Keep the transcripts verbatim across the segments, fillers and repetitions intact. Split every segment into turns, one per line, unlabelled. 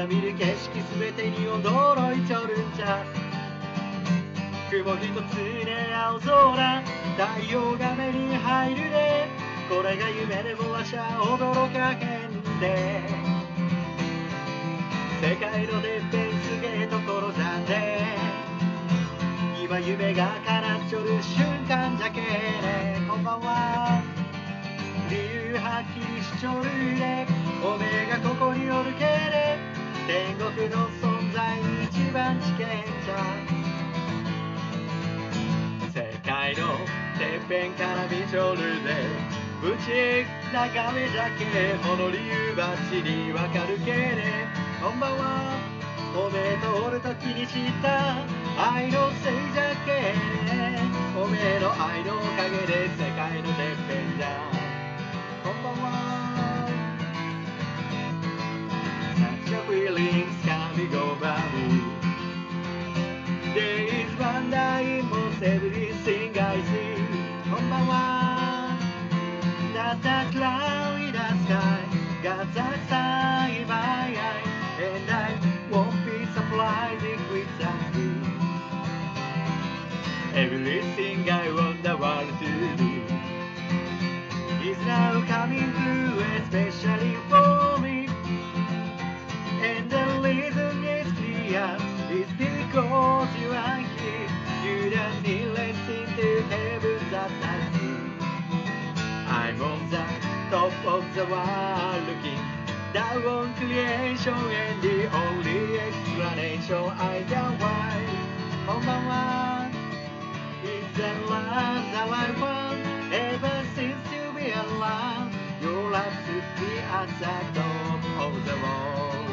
だ見る景色すべてに驚いちょるんじゃ。雲一つね青空、太陽が目に入るで、これが夢でもわしゃ驚かへんで。世界のてっぺんすげえところじゃね、今夢が叶っちょる瞬間じゃけね。こんばんは。理由はっきりしちょるで、おめえがここにおるけれ、天国の存在一番危険じゃ。世界のてっぺんから見ちょるで、ぶち眺めじゃけ、この理由ばっちりわかるけれ。こんばんは。おめえとおるときに知った愛のせいじゃけね。おめえの愛のおかげで世界のてっぺんじゃ。こんばんは。Such a feelings coming over me. There is wonder in most everything I see. こんばんは。Not a cloud in the sky, got that sun in my eye, and I won't be surprised if it's angry. Everything I want the world to do is now coming through, especially for me. And the reason is clear, it's because you are here. You don't need listen to heaven that I see. I'm on the top of the world looking down on creation, and the only explanation I can find. こんばんは。It's the love that I want ever since you been around. Your love took me at the top of the world.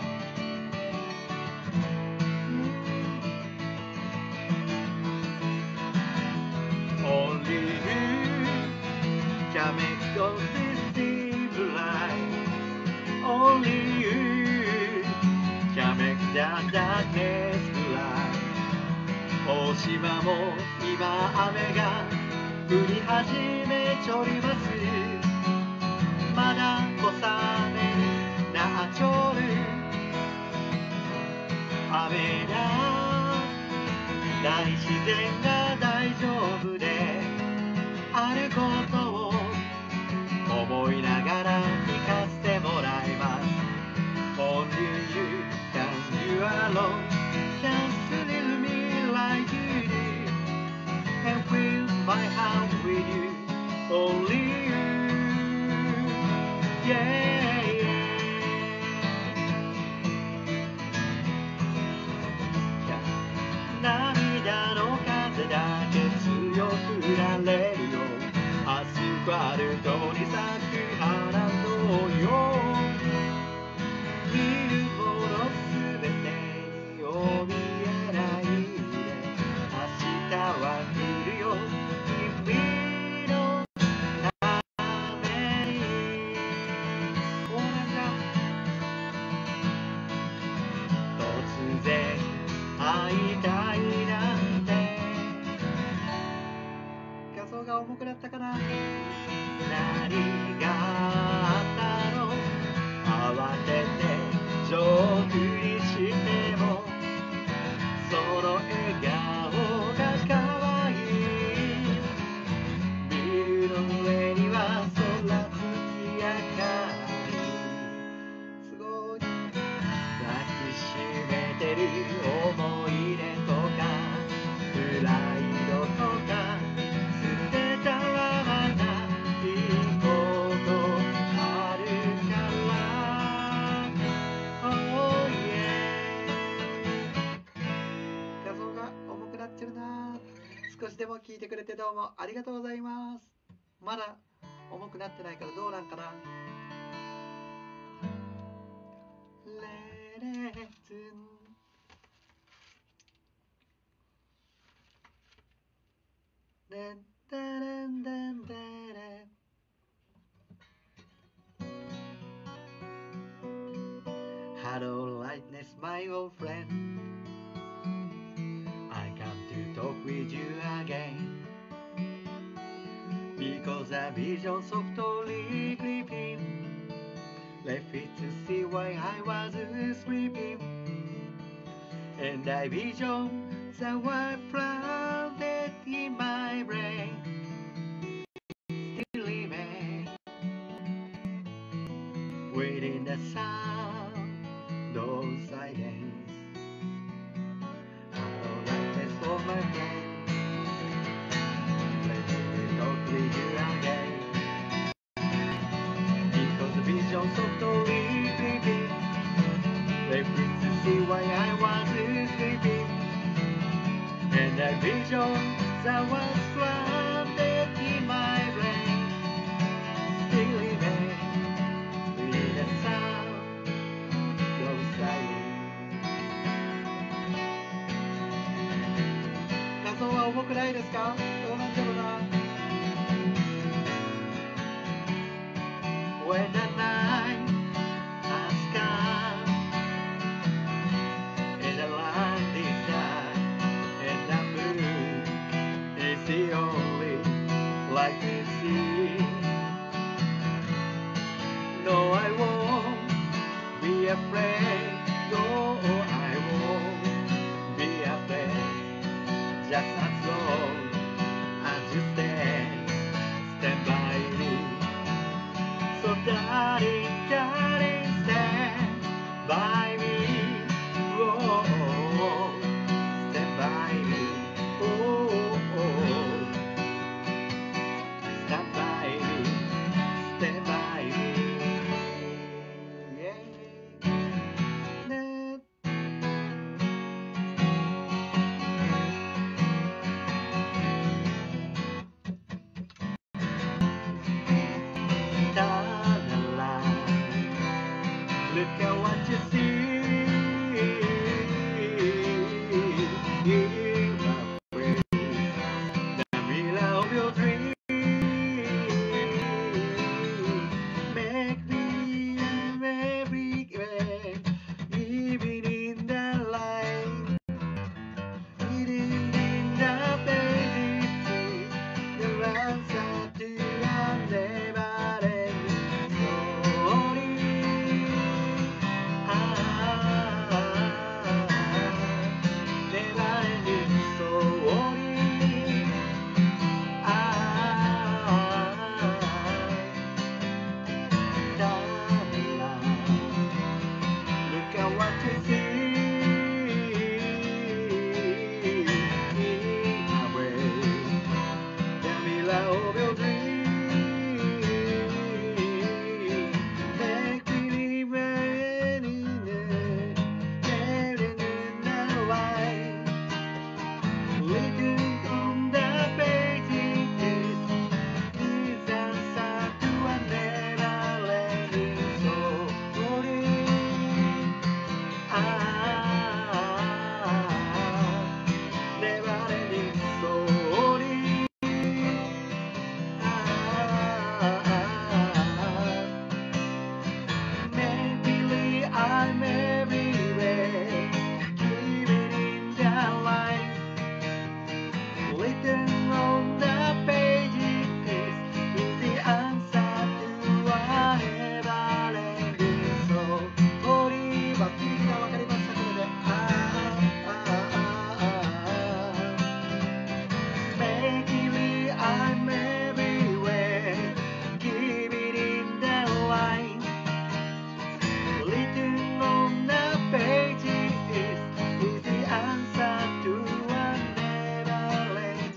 Only you can make all this seem right. Only you can make the darkness bright. 大島も今雨が降り始めちょります。まだ小雨になっちょる。雨が大自然が大丈夫であることを思いながら聞かせてもらいます。Only you can you alone can thrill me like you did and fill my heart with you. Only you, yeah, yeah. 涙の風だけ強くなれるよ。アスファルトに咲く花のように見るものすべてにお見えないで、明日は来るよ君のために。そうなんだ。突然会いたいなんて。画像が重くなったかな。何があったの。慌てて上空にしてもその笑顔が可愛い。ビルの上には空月明かり。すごい。抱きしめてる思い出とかプライドとか捨てたらまたいいことあるから。 Oh yeah。 画像が重くなってるな。少しでも聞いてくれてどうもありがとうございます。まだ重くなってないからどうなんかな。レレツンデンデレンデンデレ。 Hello lightness my old friend, I come to talk with you again, because a vision softly creeping left it to see why I was sleeping, and I visioned the word planted in my brain, still living within the sound of silence. I'll write this for my friend, let me talk with you again, because the vision softly creeping left it to see why I was sleeping, and I vision that was planted in my brain, still living with the sound of silence. 画像は重くないですか？どうなんだろうな。When the night has come and the light is dark and the moon is the only light we see. No, I won't be afraid. No, I won't be afraid. Just as long as you stand, stand by me. So darling, darling, stand by me. Oh, oh, oh, stand by me. Oh, oh, stand by me. Stand by me. Yeah. That- だなら Look at what you see in my face, the mirror of your dream. Make me everywhere, even in the light, even in the pages, the answer to a never-ending story. Never-ending story. Look at what you see in my way, the mirror of your dream. Make me live in it, living in the light, written on the pages is answer to a never-ending story. Never-ending story. Make believe I'm everywhere, even in the light, written on the pages is the answer to a never-ending story. バッテリーが分かりました、これで。Make believe I'm everywhere, keep it in the line, written on the pages is the answer to a never-ending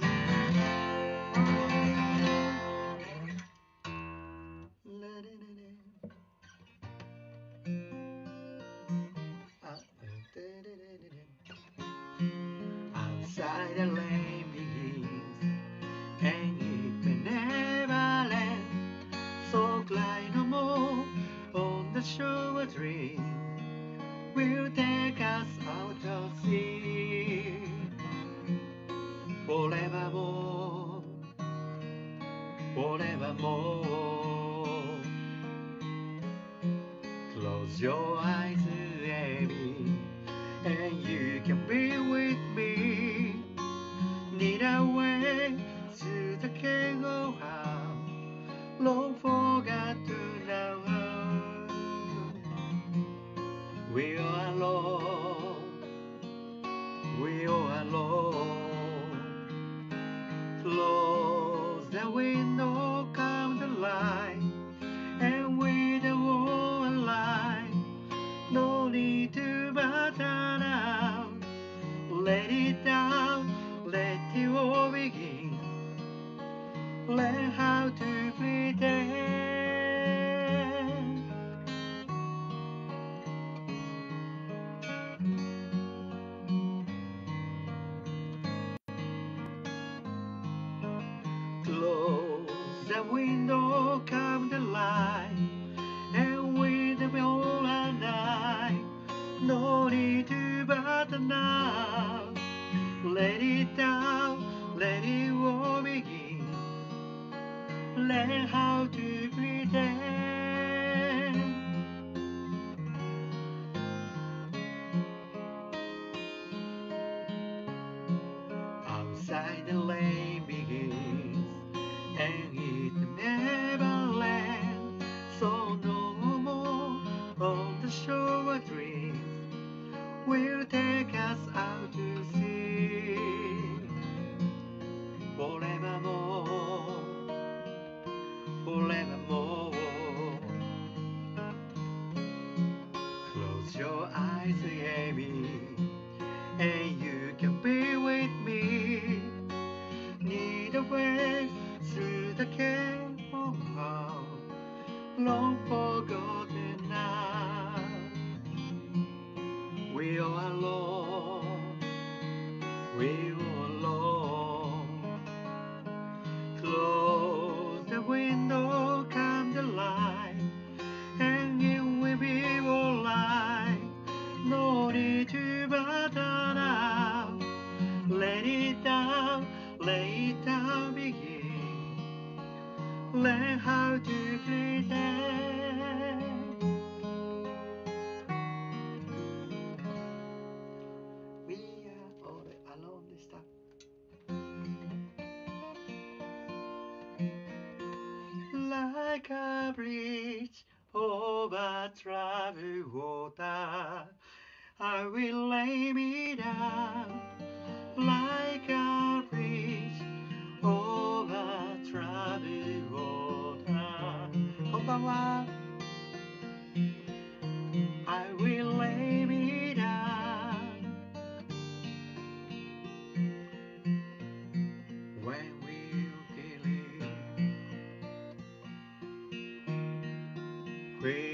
outside the lane begins, and it may never end. So cry no more on the shore. A dream will take us out of sea forevermore, forevermore. Close your eyes, baby, and you can be with me. Need a way to the king of heart, long forgotten now. We are alone, we are alone. Close the window, come the light, and we the wall alive. No need to button out. Let it down, let it all begin. Learn how to pretend. Close the window, come the light, and with the all and night. No need to button out. Let it down, let it all begin. Learn how to pretend. Outside the rain begins, and it never ends. So no more on the shore of dreams will take us out to sea. Forevermore, forevermore. Close your eyes, Amy, and you can be with me. Near the waves through the cave of home, long forgotten now. We are alone, we are alone. Close the window, come the light, and it will be alright. No need to button out. Let it down, lay it down, begin. Learn how to pretend. We are all alone this time. Like a bridge over troubled water, I will lay me down. Like a bridge over troubled water. こんばんは。I will lay me down. When we believe. We